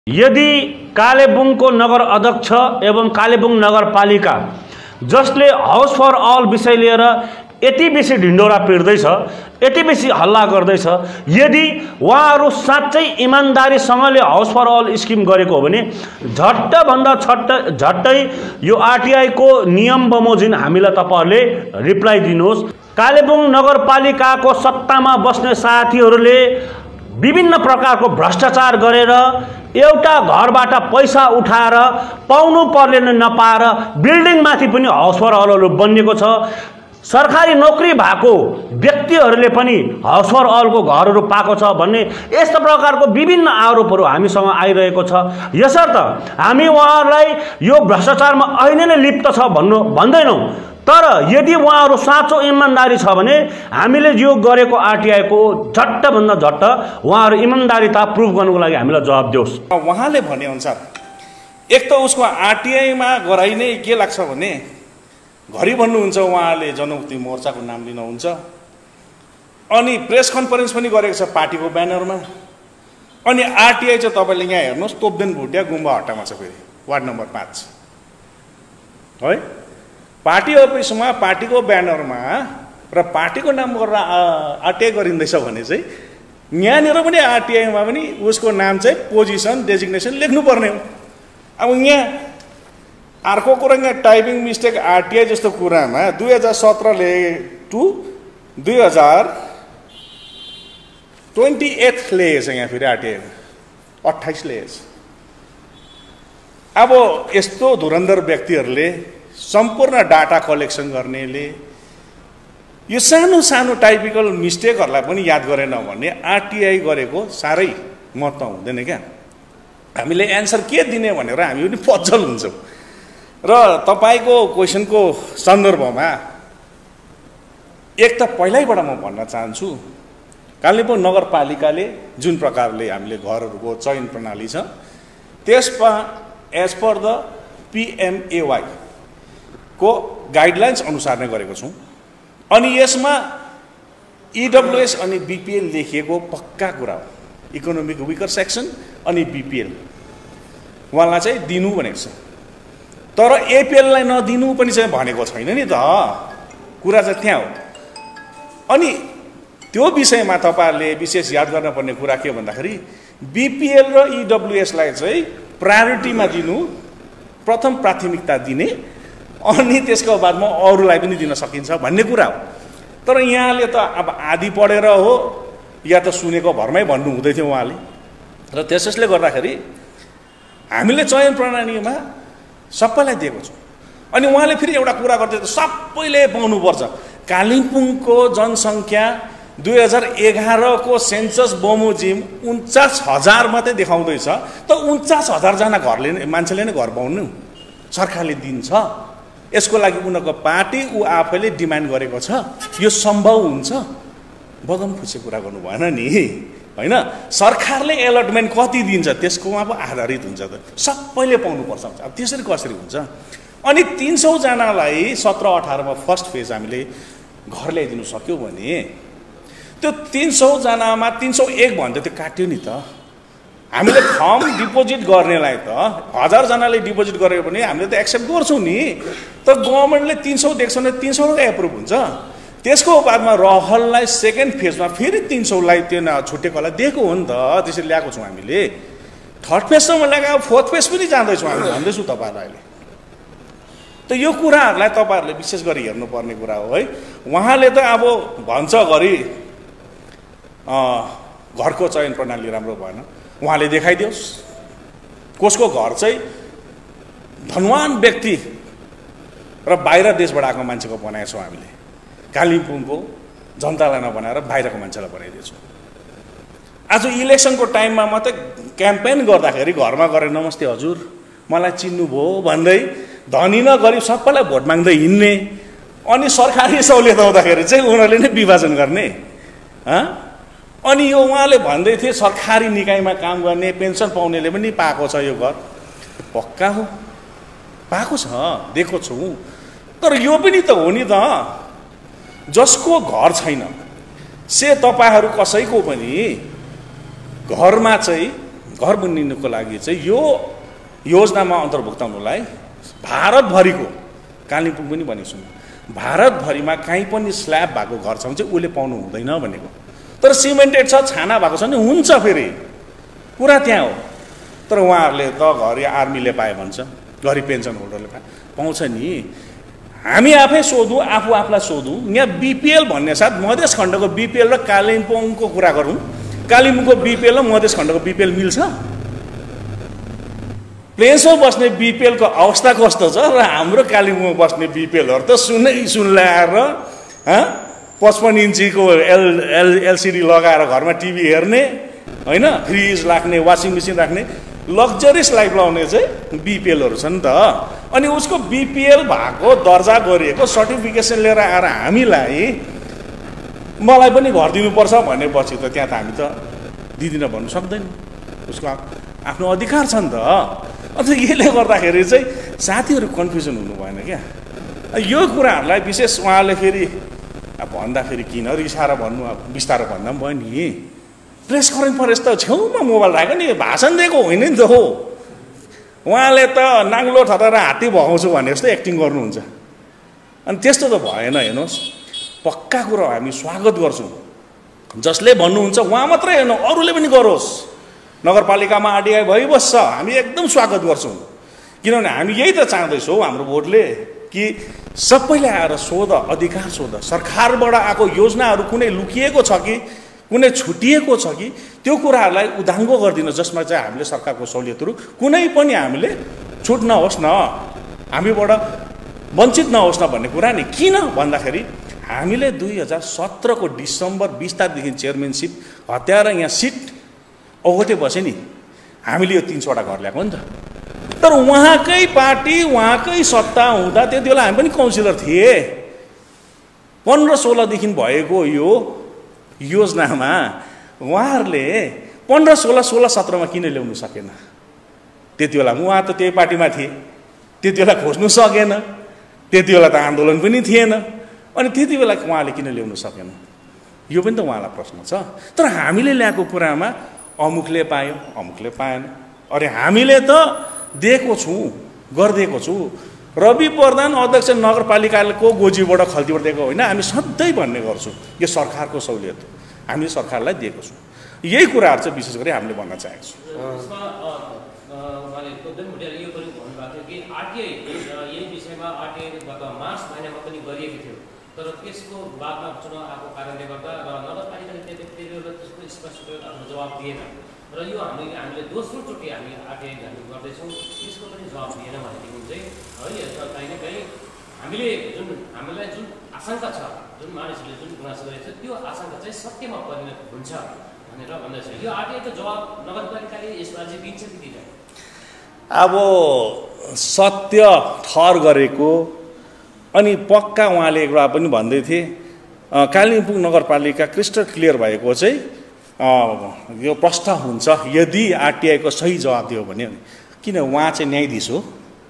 यदि कालेबुङको नगर अध्यक्ष एवं कालेबुङ नगरपालिका जसले हाउस फर अल विषय लिएर यति बेसी ढिण्डोरा पिट्दैछ, यति बेसी हल्ला गर्दैछ, यदि उहाँहरू साँच्चै इमानदारीसँगले हाउस फर अल स्किम गरेको हो भने झट्टभन्दा झट्टै यो आरटीआई को नियम बमोजिम हामीलाई तपाईहरुले रिप्लाई दिनुहोस्। कालेबुङ नगरपालिकाको सत्तामा बस्ने साथीहरूले विभिन्न प्रकारको भ्रष्टाचार गरेर एउटा घरबाट पैसा उठाएर पाउनु पर्ने नपाएर बिल्डिङ माथि पनि हाउस फर अल बनिएको छ। सरकारी नौकरी भएको व्यक्तिहरूले पनि हाउस फर अलको घरहरू पाएको छ भन्ने यस्ता प्रकारको विभिन्न आरोपहरू हामीसँग आइरहेको छ। यसर्थ हामी उहाँहरूलाई यो भ्रष्टाचारमा अहिले नै लिप्त छ भन्दैनौँ, तर यदि उहाँहरू साँचो इमानदारी छ भने हामीले यो गरेको आरटीआई को झट्टभन्दा झट्ट उहाँहरू इमानदारीता प्रुभ गर्नुको लागि हामीलाई जवाब दियोस्। उहाँले भने अनुसार एक त उसको आरटीआई मा गराइ नै के लाग्छ भने घरि भन्नुहुन्छ उहाँले जनमुक्ति मोर्चाको नाम लिनुहुन्छ, अनि प्रेस कन्फरेन्स पनि गरेको छ पार्टीको ब्यानरमा। अनि आरटीआई चाहिँ तपाईले यहाँ हेर्नुहोस्, तोपदेन भुटिया गुम्बा हट्टामा छ, फेरि वार्ड नम्बर 5 है। पार्टी अफिसमा पार्टीको ब्यानरमा र पार्टीको नाम गरेर आरटीआई गरिँदैछ भने चाहिँ यहाँनिर पनि आरटीआईमा पनि उसको नाम चाहिँ पोजिसन डेजिग्नेसन लेख्नु पर्ने हो। अब यहाँ अर्को कुरा, यहाँ टाइपिङ मिस्टेक आरटीआई जस्तो कुरामा 2017 टु 2028 लेखेछ, यहाँ फेरि आरटीआई 28 लेखेछ। अब यस्तो धुरन्धर व्यक्तिहरूले सम्पूर्ण डाटा कलेक्सन गर्नेले यो सानो सानो टाइपिकल मिस्टेकहरूलाई पनि याद गरेन भने आरटीआई गरेको साह्रै महत्त्व हुँदैन क्या। हामीले एन्सर के दिने भनेर हामी पनि पजल हुन्छौँ। र तपाईको क्वेसनको सन्दर्भमा एक त पहिल्यैबाट म भन्न चाहन्छु, कालेबुङ नगरपालिकाले जुन प्रकारले हामीले घरहरूको चयन प्रणाली छ त्यसमा एज पर द PMAY को गाइडलाइन्स अनुसार नै गरेको छौँ। अनि यसमा EWS अनि BPL लेखिएको पक्का कुरा हो। इकोनोमिक विकर सेक्सन अनि BPL उहाँलाई चाहिँ दिनु भनेको छ, तर APL लाई नदिनु पनि चाहिँ भनेको छैन नि त, कुरा चाहिँ त्यहाँ हो। अनि त्यो विषयमा तपाईहरुले विशेष याद गर्नुपर्ने कुरा के भन्दाखेरि BPL र EWS लाई चाहिँ प्रायोरिटीमा दिनु, प्रथम प्राथमिकता दिने, अनि त्यसको बादमा अरूलाई पनि दिन सकिन्छ भन्ने कुरा हो। तर यहाँले त अब आदि पढेर हो या त सुनेको भरमै भन्नु हुँदै थियो उहाँले। र त्यसैले गर्दाखेरि हामीले चयन प्रणालीमा सबैलाई दिएको छौँ। अनि उहाँले फेरि एउटा कुरा गर्दै सबैले पाउनुपर्छ। कालिम्पोङको जनसङ्ख्या 2011 को सेन्सस बमोजिम 49,000 मात्रै देखाउँदैछ, त 49,000 जना मान्छेले नै घर पाउनु सरकारले दिन्छ। यसको लागि उनीहरूको पार्टी आफैले डिमान्ड गरेको छ, यो सम्भव हुन्छ। बगम खुसी कुरा गर्नु भएन नि, हैन। सरकारले एलटमेन्ट कति दिन्छ त्यसकोमा पो आधारित हुन्छ त, सबैले पाउनुपर्छ। अब त्यसरी कसरी हुन्छ? अनि 300 जनालाई 17-18 मा फर्स्ट फेज हामीले घर ल्याइदिनु सक्यो भने त्यो 300 जनामा 301 भन्दा त्यो काट्यो नि त। हामीले फर्म डिपोजिट गर्नेलाई त 1000 जनाले डिपोजिट गर्यो भने हामीले त एक्सेप्ट गर्छौँ नि, तर गभर्नमेन्टले 300 देख्छ भने 300 कै एप्रुभ हुन्छ। त्यसको बादमा रहललाई सेकेन्ड फेजमा फेरि 300 लाई त्यो छुटेकोलाई दिएको हो नि त, त्यसरी ल्याएको छौँ हामीले। थर्ड फेजसम्म ल्याएको, फोर्थ फेज पनि जाँदैछौँ हामी भन्दैछु तपाईँहरूलाई अहिले। त यो कुराहरूलाई तपाईँहरूले विशेष गरी हेर्नुपर्ने कुरा हो है। उहाँले त अब भन्छ गरी घरको चयन प्रणाली राम्रो भएन, उहाँले देखाइदियोस् कसको घर चाहिँ धनवान व्यक्ति र बाहिर देशबाट आएको मान्छेको बनाएको छौँ हामीले। कालिम्पोङको जनतालाई नबनाएर बाहिरको मान्छेलाई बनाइदिएछौँ। आज इलेक्सनको टाइममा मात्रै क्याम्पेन गर्दाखेरि घरमा गएर नमस्ते हजुर मलाई चिन्नुभयो भन्दै धनी न गरिब सबैलाई भोट माग्दै हिँड्ने, अनि सरकारी सहुलियत आउँदाखेरि चाहिँ उनीहरूले नै विभाजन गर्ने। अनि यो उहाँले भन्दै थिए सरकारी निकायमा काम गर्ने पेन्सन पाउनेले पनि पाएको छ यो घर, पक्का हो पाएको छ, दिएको छौँ। तर यो पनि त हो नि त, जसको घर छैन से तपाईहरू कसैको पनि घरमा चाहिँ घर बनिनुको लागि चाहिँ यो योजनामा अन्तर्भुक्त हुनुलाई भारतभरिको कालिम्पोङ पनि भनेको छु भारतभरिमा कहीँ पनि स्ल्याब भएको घर छ भने चाहिँ उसले पाउनु हुँदैन भनेको तर सिमेन्टेड छ छाना भएको छ भने हुन्छ फेरि कुरा त्यहाँ हो तर उहाँहरूले त घरि आर्मीले पाए भन्छ घरि पेन्सन होल्डरले पाउँछ नि हामी आफै सोधौँ आफूलाई सोधौँ यहाँ बिपिएल भन्ने साथ मधेस खण्डको बिपिएल र कालिम्पोङको कुरा गरौँ कालिम्पोङको बिपिएल र मधेस खण्डको बिपिएल मिल्छ प्लेन्समा बस्ने बिपिएलको अवस्था कस्तो छ र हाम्रो कालिम्पोङमा बस्ने बिपिएलहरू त सुन ल्याएर 55 इन्चीको एलसिडी लगाएर घरमा टिभी हेर्ने होइन फ्रिज राख्ने वासिङ मेसिन राख्ने लग्जरियस लाइफ लाउने चाहिँ बिपिएलहरू छ नि त अनि उसको बिपिएल भएको दर्जा गरिएको सर्टिफिकेसन लिएर आएर हामीलाई मलाई पनि घर दिनुपर्छ भनेपछि त त्यहाँ त हामी त दिदिन भन्नु सक्दैन उसको आफ्नो अधिकार छ नि त अन्त यसले गर्दाखेरि चाहिँ साथीहरू कन्फ्युजन हुनु भएन क्या यो कुराहरूलाई विशेष उहाँले फेरि भन्दाखेरि किन रिसाएर भन्नु बिस्तारो भन्दा पनि भयो नि प्रेस कन्फरेन्स त छेउमा मोबाइल राख्यो नि भाषण दिएको होइन नि त हो उहाँले त नाङ्लो ठटाएर हात्ती भगाउँछु भने जस्तो एक्टिङ गर्नुहुन्छ अनि त्यस्तो त भएन हेर्नुहोस् पक्का कुरो हामी स्वागत गर्छौँ जसले भन्नुहुन्छ उहाँ मात्रै हेर्नु अरूले पनि गरोस् नगरपालिकामा आरटीआई भइबस्छ हामी एकदम स्वागत गर्छौँ किनभने हामी यही त चाहँदैछौँ हाम्रो भोटले कि सबैले आएर सोध अधिकार सोध सरकारबाट आएको योजनाहरू कुनै लुकिएको छ कि कुनै छुटिएको छ कि त्यो कुराहरूलाई उदाङ्गो गरिदिनु जसमा चाहिँ हामीले सरकारको सहुलियतहरू कुनै पनि हामीले छुट नहोस् न हामीबाट वञ्चित नहोस् न भन्ने कुरा नि किन भन्दाखेरि हामीले 2017 को डिसेम्बर 20 तारिकदेखि चेयरम्यानसिप हत्याएर यहाँ सिट ओगटे बसे नि हामीले यो 300वटा घर ल्याएको नि त तर उहाँकै पार्टी उहाँकै सत्ता हुँदा त्यति बेला हामी पनि काउन्सिलर थिए 15-16 देखि भएको यो योजनामा उहाँहरूले 15-16, 16-17 किन ल्याउनु सकेन त्यति बेला उहाँ त त्यही पार्टीमा थिए त्यति बेला खोज्नु सकेन त्यति बेला त आन्दोलन पनि थिएन अनि त्यति बेला उहाँले किन ल्याउनु सकेन यो पनि त उहाँलाई प्रश्न छ तर हामीले ल्याएको कुरामा अमुकले पायो अमुकले पाएन अरे हामीले त दिएको छु गरिदिएको छु रवि प्रधान अध्यक्ष नगरपालिकाको गोजीबाट खल्तीबाट दिएको होइन हामी सधैँ भन्ने गर्छौँ यो सरकारको सहुलियत हामीले सरकारलाई दिएको छौँ यही कुराहरू चाहिँ विशेष गरी हामीले भन्न चाहेको छौँ तर त्यसको बादमा चुनाव आएको कारणले गर्दा र नगरपालिकाले त्यसको स्पष्ट आफ्नो जवाब दिएन र यो हामीले दोस्रोचोटि हामी आरटीआई हामी गर्दैछौँ त्यसको पनि जवाब दिएन भनेदेखि चाहिँ है कहीँ न कहीँ हामीलाई जुन आशंका छ जुन मानिसहरूले जुन गुनासो गरेको छ त्यो आशंका चाहिँ सत्यमा परिणत हुन्छ भनेर भन्दैछ यो आरटीआईको जवाब नगरपालिकाले यसमा चाहिँ दिन्छ कि दिँदैन अब सत्य ठहर गरेको अनि पक्का उहाँले एउटा पनि भन्दै थिए कालिम्पोङ नगरपालिका क्रिस्टल क्लियर भएको चाहिँ यो प्रश्न हुन्छ यदि आरटीआईको सही जवाब दियो भने किन उहाँ चाहिँ न्यायाधीश हो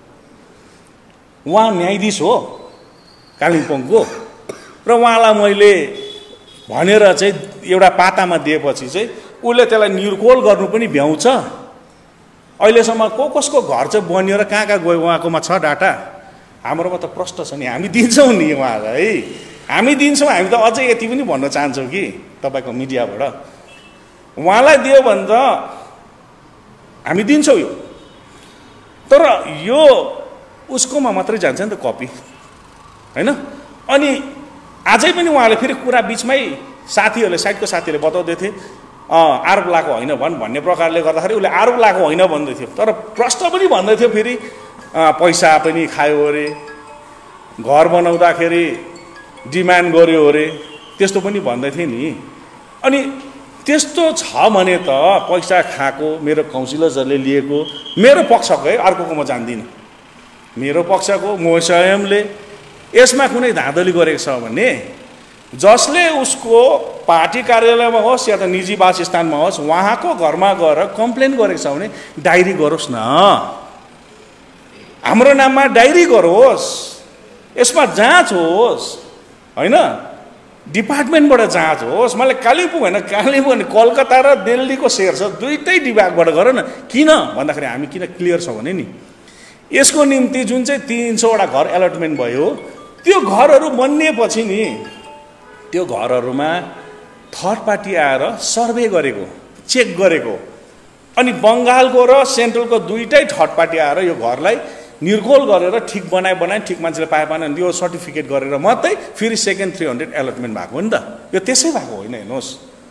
उहाँ न्यायाधीश हो कालिम्पोङको र उहाँलाई मैले भनेर चाहिँ एउटा पातामा दिएपछि चाहिँ उसले त्यसलाई निर्कोल गर्नु पनि भ्याउँछ अहिलेसम्म कसको घर चाहिँ बनियो र कहाँ गयो उहाँकोमा छ डाटा हाम्रोमा त प्रश्न छ नि हामी दिन्छौँ नि उहाँलाई हामी दिन्छौँ हामी त अझै यति पनि भन्न चाहन्छौँ कि तपाईँको मिडियाबाट उहाँलाई दियो भने त हामी दिन्छौँ यो तर यो उसकोमा मात्रै जान्छ नि त कपी होइन अनि आजै पनि उहाँले फेरि कुरा बिचमै साथीहरूले साइडको साथीहरूले बताउँदै थिए आरोप लगाएको होइन भन्ने प्रकारले गर्दाखेरि उसले आरोप लगाएको होइन भन्दै थियो तर प्रश्न पनि भन्दै थियो फेरि पैसा पनि खायो अरे घर बनाउँदाखेरि डिमान्ड गर्यो अरे त्यस्तो पनि भन्दै थिएँ नि अनि त्यस्तो छ भने त पैसा खाएको मेरो काउन्सिलर्सहरूले लिएको मेरो पक्षको है अर्कोको म जान्दिनँ मेरो पक्षको म स्वयंले यसमा कुनै धाँधली गरेको छ भने जसले उसको पार्टी कार्यालयमा होस् या त निजी वासस्थानमा होस् उहाँको घरमा गएर कम्प्लेन गरेको छ भने डायरी गरोस् न हाम्रो नाममा डायरी गरोस् यसमा जाँच होस् होइन डिपार्टमेन्टबाट जाँच होस्। मलाई कालिम्पोङ होइन, कालिम्पोङ होइन, कलकत्ता र दिल्लीको सेयर छ, दुईटै विभागबाट गर न। किन भन्दाखेरि हामी किन क्लियर छौँ भने नि, यसको निम्ति जुन चाहिँ 300वटा घर एलटमेन्ट भयो, त्यो घरहरू बनिएपछि नि त्यो घरहरूमा थर्ड पार्टी आएर सर्वे गरेको, चेक गरेको, अनि बङ्गालको र सेन्ट्रलको दुईटै थर्ड पार्टी आएर यो घरलाई निर्गोल गरेर ठिक बनाए ठिक मान्छेले पाए पाएन यो सर्टिफिकेट गरेर मात्रै फेरि सेकेन्ड 300 एलटमेन्ट भएको हो नि त। यो त्यसै भएको होइन, हेर्नुहोस्।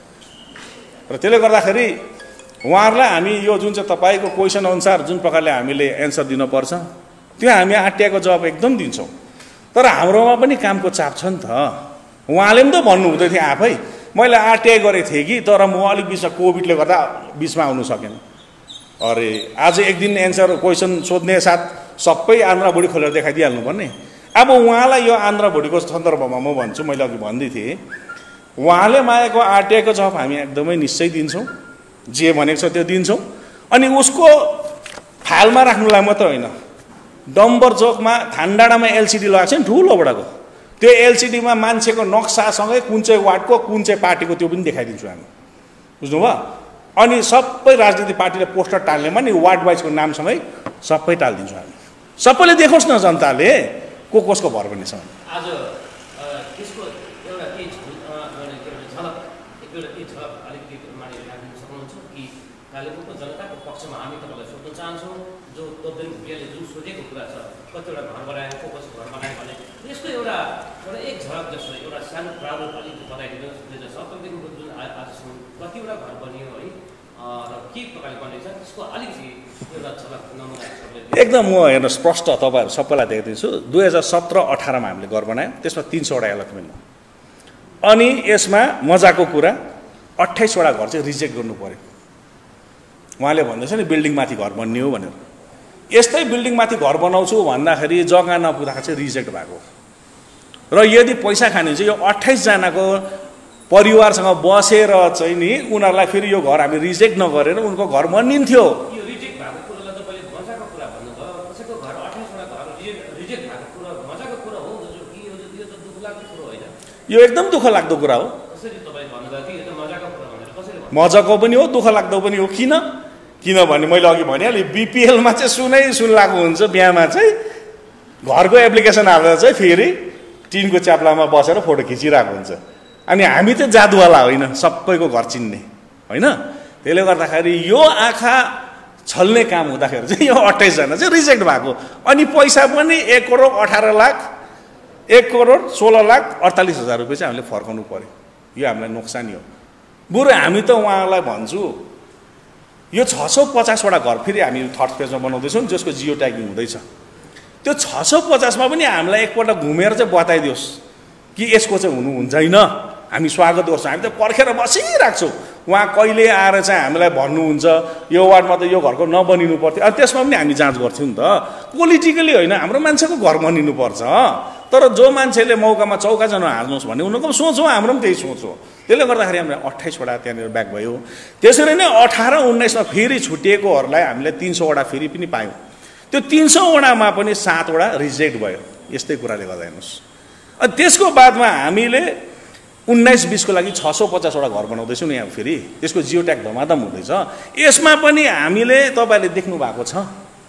र त्यसले गर्दाखेरि उहाँहरूलाई हामी यो जुन चाहिँ तपाईँको क्वेसन अनुसार जुन प्रकारले हामीले एन्सर दिनुपर्छ त्यो हामी आट्याएको जवाब एकदम दिन्छौँ। तर हाम्रोमा पनि कामको चाप छ नि त। उहाँले पनि त भन्नुहुँदै थियो आफै, मैले आरटिआई गरेको थिएँ कि तर म अलिक बिचमा कोभिडले गर्दा बिचमा आउनु सकेन। अरे आज एक दिन एन्सर क्वेसन सोध्ने साथ सबै आन्द्रा भुँडी खोलेर देखाइदिइहाल्नु पर्ने। अब उहाँलाई यो आन्द्रा भुँडीको सन्दर्भमा म भन्छु, मैले अघि भन्दै थिएँ, उहाँले मागेको आरटिआईको जवाब हामी एकदमै निश्चय दिन्छौँ, जे भनेको छ त्यो दिन्छौँ। अनि उसको फाइलमा राख्नुलाई मात्र होइन, डम्बर चोकमा थानडाँडामा एलसिडी लगाएको छ नि ठुलो बडाको, त्यो एलसिडीमा मान्छेको नक्सासँगै कुन चाहिँ वार्डको कुन चाहिँ पार्टीको त्यो पनि देखाइदिन्छु हामी, बुझ्नुभयो। अनि सबै राजनीतिक पार्टीले पोस्टर टाल्नेमा नि वार्ड वाइजको नामसँगै सबै टालिदिन्छौँ हामी। सबैले देखोस् न जनताले को कसको भर पनि छ। आज त्यसको एउटा के झलक अलिकति मानिस राख्न सक्नुहुन्छ कि कालेबुङको जनताको पक्षमा हामी तपाईँलाई सोध्न चाहन्छौँ, जो तोपदेन भुटियाले जुन सोधेको कुरा छ, कतिवटा घर बनायो, को कसको घर बनायो भने यसको एउटा एक झलक जस्तो एउटा सानो प्रारूप अलिकति बताइदिनुहोस्। 2017देखिको जुन आजसम्म कतिवटा घर बनियो है र के प्रकारले बनेको छ त्यसको अलिकति एउटा झलक नमुना एकदम म हेर्नु स्पष्ट तपाईँहरू सबैलाई देखाइदिन्छु। 2017-18मा हामीले घर बनायौँ, त्यसमा 300वटा एलटमेन्ट हो। अनि यसमा मजाको कुरा 28वटा घर चाहिँ रिजेक्ट गर्नु पर्यो। उहाँले भन्दैछ नि बिल्डिङमाथि घर बन्ने हो भनेर, यस्तै बिल्डिङमाथि घर बनाउँछु भन्दाखेरि जग्गा नपुग्दाखेरि चाहिँ रिजेक्ट भएको। र यदि पैसा खाने चाहिँ यो 28 जनाको परिवारसँग बसेर चाहिँ नि उनीहरूलाई फेरि यो घर हामी रिजेक्ट नगरेर उनको घर बनिन्थ्यो। यो रिजेक्ट भएको कुरालाई तपाईँले मजाको कुरा भन्नुभयो, कसैको घर 28वटा घर रिजेक्ट भएको कुरा मजाको कुरा हो कि यो त दुःख लाग्दो कुरा होइन? यो एकदम दुःख लाग्दो कुरा हो। कसरी तपाईँले भन्नुभयो कि यो त मजाको कुरा भनेर कसरी भन्नु? मजाको पनि हो, दुःख लाग्दो पनि हो। किनभने मैले अघि भनिहालेँ, बिपिएलमा चाहिँ सुन लागु हुन्छ, बिहामा चाहिँ घरको एप्लिकेसन हाल्दा चाहिँ फेरि टिनको च्याप्लामा बसेर फोटो खिचिरहेको हुन्छ। अनि हामी त जादुवाला होइन, सबैको घर चिन्ने होइन। त्यसले गर्दाखेरि यो आँखा छल्ने काम हुँदाखेरि चाहिँ यो 28 जना चाहिँ रिजेक्ट भएको। अनि पैसा पनि 1,16,48,000 रुपियाँ चाहिँ हामीले फर्काउनु पर्यो। यो हामीलाई नोक्सानी हो। बरु हामी त उहाँलाई भन्छु, यो 650वटा घर फेरि हामी थर्ड फेजमा बनाउँदैछौँ, जसको जियो ट्यागिङ हुँदैछ। त्यो 650मा पनि हामीलाई एकपल्ट घुमेर चाहिँ बताइदियोस् कि यसको चाहिँ हुनु हुँदैन। हामी स्वागत गर्छौँ, हामी त पर्खेर बसिरहेको छौँ। उहाँ कहिले आएर चाहिँ हामीलाई भन्नुहुन्छ यो वार्डमा त यो घरको नबनिनु पर्थ्यो, अनि त्यसमा पनि हामी जाँच गर्थ्यौँ नि त। पोलिटिकली होइन, हाम्रो मान्छेको घर बनिनुपर्छ। तर जो मान्छेले मौकामा चौका जान हाल्नुहोस् भन्ने उनीहरूको पनि सोच हो, हाम्रो पनि त्यही सोच हो। त्यसले गर्दाखेरि हामीले 28वटा त्यहाँनिर ब्याक भयो। त्यसरी नै 18-19मा फेरि छुटिएकोहरूलाई हामीले 300वटा फेरि पनि पायौँ। त्यो 300वटामा पनि 7वटा रिजेक्ट भयो। यस्तै कुराले गर्दा हेर्नुहोस्। अनि त्यसको बादमा हामीले 19-20को लागि 650वटा घर बनाउँदैछौँ नि यहाँ फेरि, त्यसको जियो ट्याग धमाधम हुँदैछ। यसमा पनि हामीले तपाईँले देख्नु भएको छ,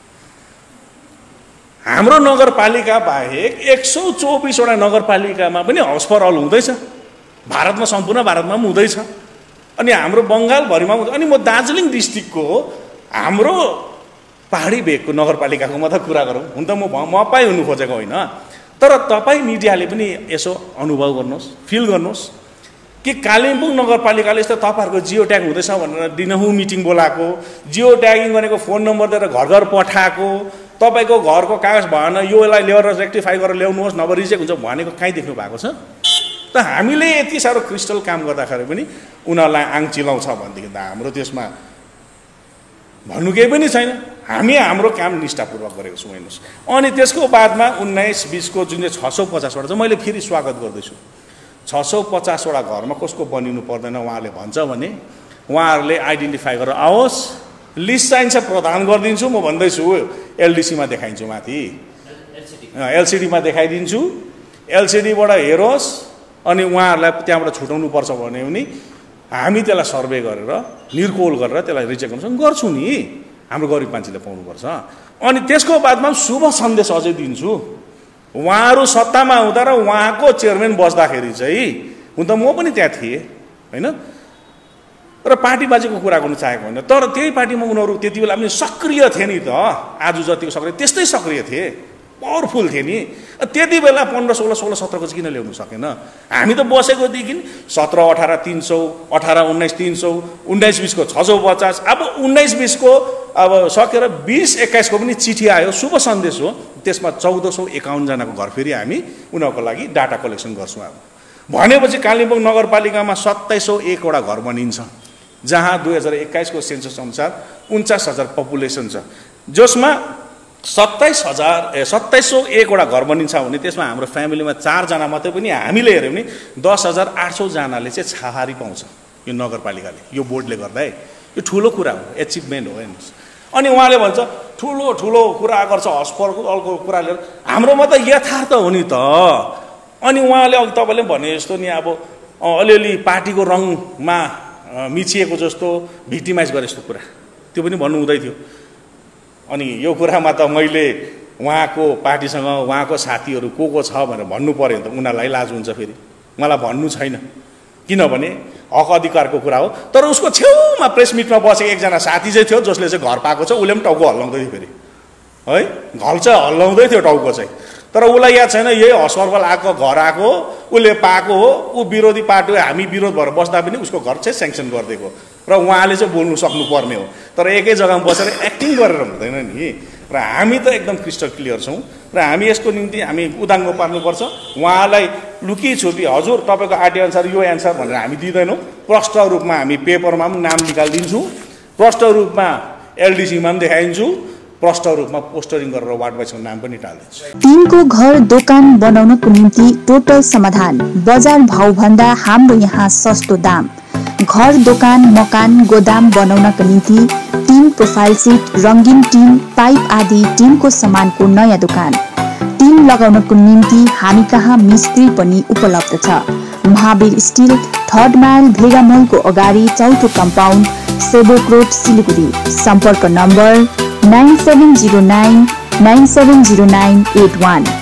हाम्रो नगरपालिका बाहेक 124वटा नगरपालिकामा पनि हाउस फर अल हुँदैछ। भारतमा, सम्पूर्ण भारतमा पनि हुँदैछ। अनि हाम्रो बङ्गालभरिमा हुँदैछ। अनि म दार्जिलिङ डिस्ट्रिक्टको हाम्रो पहाडी भेगको नगरपालिकाको मात्रै कुरा गरौँ, हुन त म मपाई हुनु खोजेको होइन। तर तपाईँ मिडियाले पनि यसो अनुभव गर्नुहोस्, फिल गर्नुहोस् कि कालिम्पोङ नगरपालिकाले यस्तो तपाईँहरूको जियो ट्याग हुँदैछ भनेर दिनहुँ मिटिङ बोलाएको, जियो ट्यागिङ गरेको फोन नम्बर दिएर घर घर पठाएको, तपाईँको घरको कागज भएन योलाई ल्याएर रेक्टिफाई गरेर ल्याउनुहोस् नभए रिजेक्ट हुन्छ भनेको कहीँ देख्नु भएको छ त? हामीले यति साह्रो क्रिस्टल काम गर्दाखेरि पनि उनीहरूलाई आङ चिलाउँछ भनेदेखि त हाम्रो त्यसमा भन्नु केही पनि छैन। हामी हाम्रो काम निष्ठापूर्वक गरेको छौँ, हेर्नुहोस्। अनि त्यसको बादमा 19-20को जुन चाहिँ 650वटा चाहिँ मैले फेरि स्वागत गर्दैछु। 650वटा घरमा कसको बनिनु पर्दैन उहाँले भन्छ भने उहाँहरूले आइडेन्टिफाई गरेर आओस्, लिस्ट चाहिन्छ प्रदान गरिदिन्छु। म भन्दैछु एलडिसीमा देखाइन्छु, माथि एलसिडीमा देखाइदिन्छु, एलसिडीबाट हेरोस् अनि उहाँहरूलाई त्यहाँबाट छुटाउनु पर्छ भने पनि हामी त्यसलाई सर्वे गरेर निर्कोल गरेर त्यसलाई रिजेक्ट गर्छु नि हाम्रो गरिब मान्छेले पाउनुपर्छ। अनि त्यसको बादमा शुभ सन्देश अझै दिन्छु। उहाँहरू सत्तामा हुँदा र उहाँको चेयरम्यान बस्दाखेरि चाहिँ हुन त म पनि त्यहाँ थिएँ होइन, र पार्टीबाजीको कुरा गर्नु चाहेको होइन, तर त्यही पार्टीमा उनीहरू त्यति बेला पनि सक्रिय थिए नि त, आज जतिको सक्रिय त्यस्तै सक्रिय थिए, पावरफुल थिए नि। त्यति बेला 15, 16, 16, 17 चाहिँ किन ल्याउनु सकेन? हामी त बसेकोदेखि 17, 18, 300, 18, 19, 300, 19, 20 को 650, अब 19, 20 को अब सकेर 20, 21 को पनि चिठी आयो, शुभ सन्देश हो। त्यसमा 1451 जनाको घर फेरि हामी उनीहरूको लागि डाटा कलेक्सन गर्छौँ। अब भनेपछि कालिम्पोङ नगरपालिकामा 2701 वटा घर बनिन्छ, जहाँ 2021 को सेन्सस अनुसार 49,000 पपुलेसन छ, जसमा 2701 वटा घर बनिन्छ भने त्यसमा हाम्रो फ्यामिलीमा 4 जना मात्रै पनि हामीले हेऱ्यौँ भने 10,800 जनाले चाहिँ छहारी पाउँछ यो नगरपालिकाले, यो बोर्डले गर्दा। यो ठुलो कुरा हो, एचिभमेन्ट हो हेर्नुहोस्। अनि उहाँले भन्छ ठुलो ठुलो कुरा गर्छ, हस्पिटलको कुरा लिएर, हाम्रोमा त यथार्थ हो नि त। अनि उहाँले अघि तपाईँले भने जस्तो नि अब अलिअलि पार्टीको रङमा मिचिएको जस्तो भिक्टिमाइज गरे जस्तो कुरा त्यो पनि भन्नु हुँदै थियो। अनि यो कुरामा त मैले उहाँको पार्टीसँग उहाँको साथीहरू को छ भनेर भन्नु पर्यो भने त उनीहरूलाई लाज हुन्छ, फेरि मलाई भन्नु छैन, किनभने हक अधिकारको कुरा हो। तर उसको छेउमा प्रेस मिटमा बसेको एकजना साथी चाहिँ थियो जसले चाहिँ घर पाएको छ, उसले पनि टाउको हल्लाउँदै थियो फेरि है, घर चाहिँ हल्लाउँदै थियो टाउको चाहिँ। तर उसलाई याद छैन यही हस्पिटल आएको घर आएको उसले पाएको हो, ऊ विरोधी पार्टी हामी विरोध भएर बस्दा पनि उसको घर चाहिँ सेङ्सन गरिदिएको र उहाँले चाहिँ बोल्नु सक्नुपर्ने हो। तर एकै जग्गामा बसेर एक्टिङ गरेर हुँदैन नि। र हामी त एकदम क्रिस्टल क्लियर छौँ र हामी यसको निम्ति हामी उदाङ्गो पार्नुपर्छ। उहाँलाई लुकी छुपी हजुर तपाईँको आरटी अनुसार यो एन्सर भनेर हामी दिँदैनौँ, प्रष्ट रूपमा हामी पेपरमा पनि नाम निकालिदिन्छौँ, प्रष्ट रूपमा एलडिसीमा पनि देखाइदिन्छु, प्रष्ट रूपमा पोस्टरिङ गरेर वार्ड वाइजको नाम पनि टाल्दिन्छु। टिनको घर दोकान बनाउनको निम्ति टोटल समाधान, बजार भाउ भन्दा हाम्रो यहाँ सस्तो दाम। घर दोकान मकान गोदाम बनाउनका निम्ति टिन प्रोफाइल सिट, रङ्गीन टिन, पाइप आदि टिनको सामानको नयाँ दोकान। टिन लगाउनको निम्ति हामी कहाँ मिस्त्री पनि उपलब्ध छ। Mahavir still, 3rd mile Vega मलको अगाडि 4थो कम्पाउन्ड, सेबोक रोड, सिलिगुडी। सम्पर्क नम्बर 9709 970981।